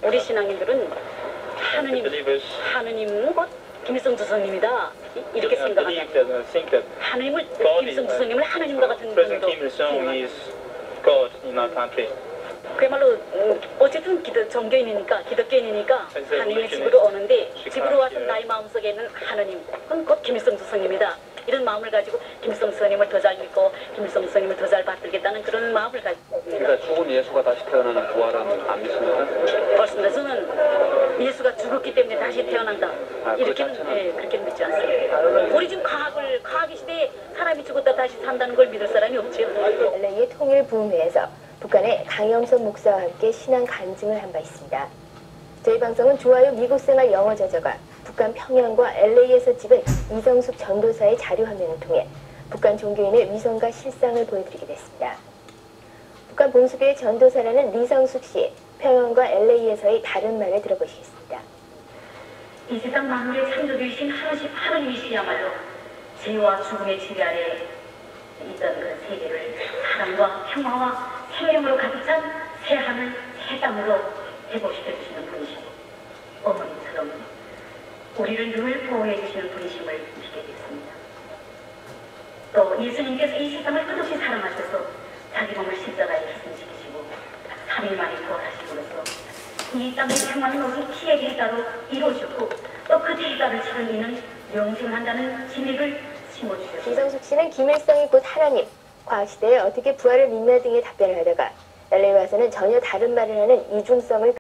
우리 신앙인들은 하느님은 곧 김일성 주석님이다 이렇게 생각합니다. 하느님을 김일성 주석님을 하느님과 같은 분으로 그야말로 어쨌든 정교인이니까 기독교인이니까 하느님의 집으로 오는데 집으로 와서 나의 마음속에 있는 하느님은 곧 김일성 주석님이다. 이런 마음을 가지고 김일성 스님을 더 잘 믿고 김일성 스님을 더 잘 받들겠다는 그런 마음을 가지고. 그러니까 죽은 예수가 다시 태어나는 부활은 안 믿습니까? 그렇습니다. 저는 예수가 죽었기 때문에 다시 태어난다. 이렇게는 그렇게 믿지 않습니다. 우리 지금 과학의 시대에 사람이 죽었다 다시 산다는 걸 믿을 사람이 없죠. LA의 통일부흥회에서 북한의 강영선 목사와 함께 신앙 간증을 한 바 있습니다. 저희 방송은 좋아요 미국생활 영어 저자가 북한 평양과 LA에서 찍은 이성숙 전도사의 자료 화면을 통해 북한 종교인의 위선과 실상을 보여드리게 됐습니다. 북한 봉수교의 전도사라는 리성숙 씨의 평양과 LA에서의 다른 말을 들어보시겠습니다. 이 세상 만물의 창조주이신 하느님이시야말로 죄와 죽음의 지배 아래 있던 그 세계를 사랑과 평화와 생명으로 가득 찬 새하늘 새땅으로 회복시켜주시는 분이시고 어머니처럼 우리를 늘 보호해 주시는 분이심을 믿게 됐습니다. 또 예수님께서 이 세상을 끝없이 사랑하셔서 자기 몸을 십자가에 희생시키시고 3일 만에 부활하심으로써 이 땅의 평안을 모든 피의 대가로 이루어졌고 또 그 대가를 치른 이는 영생한다는 진리를 심어주셨습니다. 이성숙 씨는 김일성이 곧 하나님, 과학시대에 어떻게 부활을 믿나 등의 답변을 하다가 LA 와서는 전혀 다른 말을 하는 이중성을